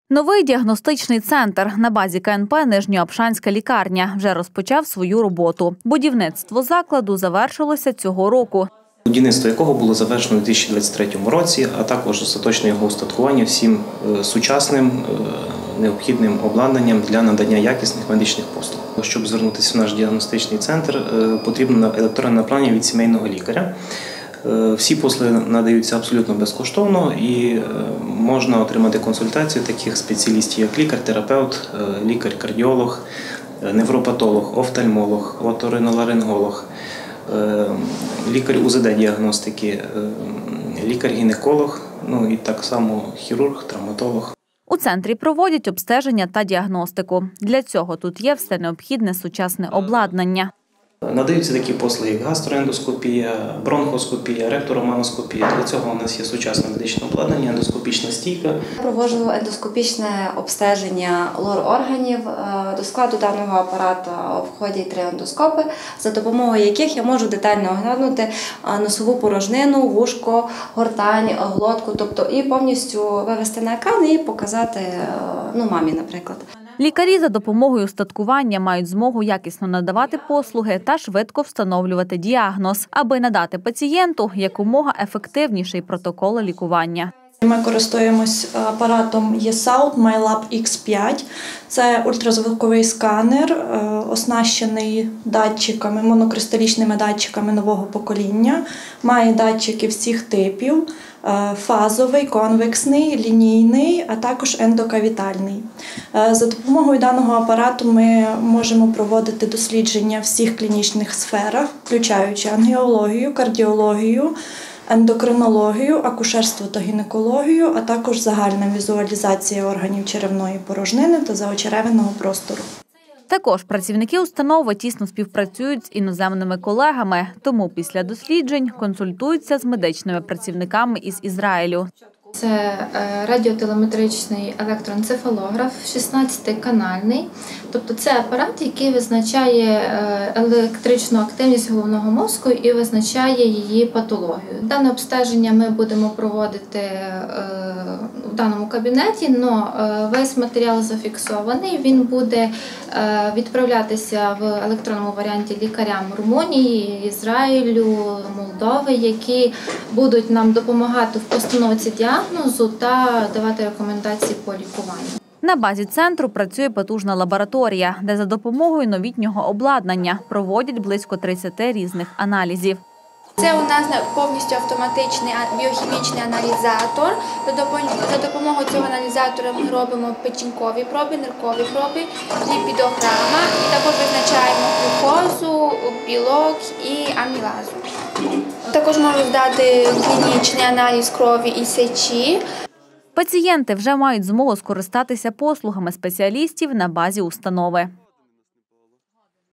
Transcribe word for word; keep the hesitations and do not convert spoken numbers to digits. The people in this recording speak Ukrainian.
Новий діагностичний центр на базі ка ен пе «Нижньоапшанська лікарня» вже розпочав свою роботу. Будівництво закладу завершилося цього року. Будівництво якого було завершено у дві тисячі двадцять третьому році, а також остаточне його устаткування всім сучасним необхідним обладнанням для надання якісних медичних послуг. Щоб звернутися в наш діагностичний центр, потрібно електронне направлення від сімейного лікаря. Всі послуги надаються абсолютно безкоштовно і можна отримати консультацію таких спеціалістів, як лікар-терапевт, лікар-кардіолог, невропатолог, офтальмолог, оториноларинголог, лікар у зе де-діагностики, лікар-гінеколог, ну і так само хірург, травматолог. У центрі проводять обстеження та діагностику. Для цього тут є все необхідне сучасне обладнання. Надаються такі послуги, як гастроендоскопія, бронхоскопія, ректороманоскопія. Для цього у нас є сучасне медичне обладнання, ендоскопічна стійка. Проводжу ендоскопічне обстеження лор-органів. До складу даного апарату входять три ендоскопи, за допомогою яких я можу детально оглянути носову порожнину, вушко, гортань, глотку, тобто і повністю вивести на екран і показати ну, мамі, наприклад. Лікарі за допомогою устаткування мають змогу якісно надавати послуги та швидко встановлювати діагноз, аби надати пацієнту якомога ефективніший протокол лікування. Ми користуємось апаратом є саут MyLab ікс п'ять. Це ультразвуковий сканер, оснащений датчиками, монокристалічними датчиками нового покоління. Має датчики всіх типів – фазовий, конвексний, лінійний, а також ендокавітальний. За допомогою даного апарату ми можемо проводити дослідження в всіх клінічних сферах, включаючи ангіологію, кардіологію, ендокринологію, акушерство та гінекологію, а також загальна візуалізація органів черевної порожнини та заочеревинного простору. Також працівники установи тісно співпрацюють з іноземними колегами, тому після досліджень консультуються з медичними працівниками із Ізраїлю. Це радіотелеметричний електроенцефалограф, шістнадцятиканальний. Тобто це апарат, який визначає електричну активність головного мозку і визначає її патологію. Дане обстеження ми будемо проводити в даному кабінеті, але весь матеріал зафіксований. Він буде відправлятися в електронному варіанті лікарям Румунії, Ізраїлю, Молдови, які будуть нам допомагати в постановці діагнозу та давати рекомендації по лікуванню. На базі центру працює потужна лабораторія, де за допомогою новітнього обладнання проводять близько тридцяти різних аналізів. Це у нас повністю автоматичний біохімічний аналізатор. За допомогою цього аналізатора ми робимо печінкові проби, ниркові проби, ліпідограма і також визначаємо глюкозу, білок і амілазу. Також можу здати клінічний аналіз крові і сечі. Пацієнти вже мають змогу скористатися послугами спеціалістів на базі установи.